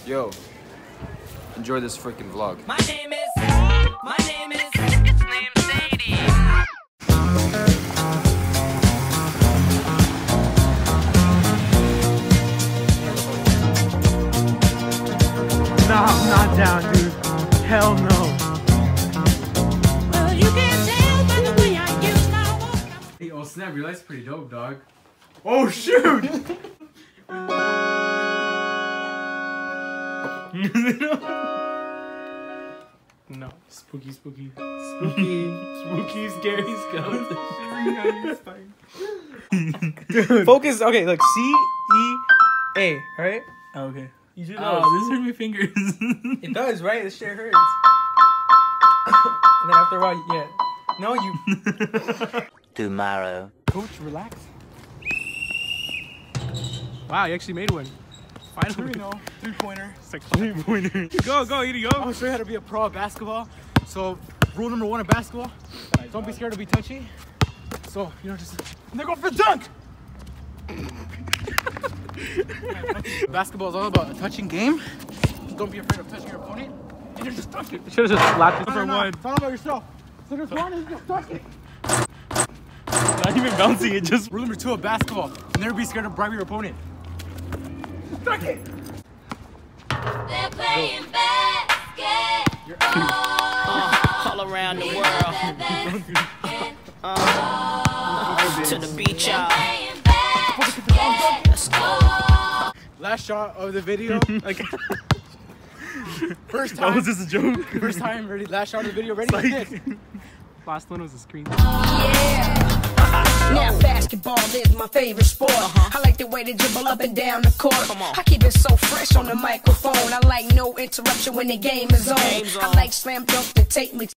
Yo, enjoy this freaking vlog. My name is it's named Sadie. Nah, I'm not down, dude. Hell no. Well, you can tell by the way I use my walk. Hey, oh snap, your light's pretty dope, dog. Oh shoot! No, spooky, scary skeleton. Dude. Focus. Okay, look. C-E-A. Right? Oh, okay. You should Oh, this hurt my fingers. It does, right? This shit hurts. And then after a while, yeah. No, you. Tomorrow. Coach, relax. Wow, you actually made one. Finally. 3-pointer. 3-pointer. Go, Edie, go. I'll show you how to be a pro at basketball. So, rule number 1 of basketball, don't be scared to be touchy. So, you know, just, and they're going for the dunk! Basketball is all about a touching game. Don't be afraid of touching your opponent. And you're just dunking. You should have just slapped it for one. It's all about yourself. So there's one and just dunk it. Not even bouncing it, just. Rule number 2 of basketball, never be scared to bribe your opponent. Just dunk it! They're playing basketball All around the world. To the beach, y'all. Let's go. Last shot of the video. Like, first time. That was just a joke. First time, ready. Last shot of the video. Ready? Like, last one was a screen. Yeah. Now basketball is my favorite sport. I like the way they dribble up and down the court. I keep it so fresh on the microphone. I like no interruption when the game is on. I like slam dunk to take me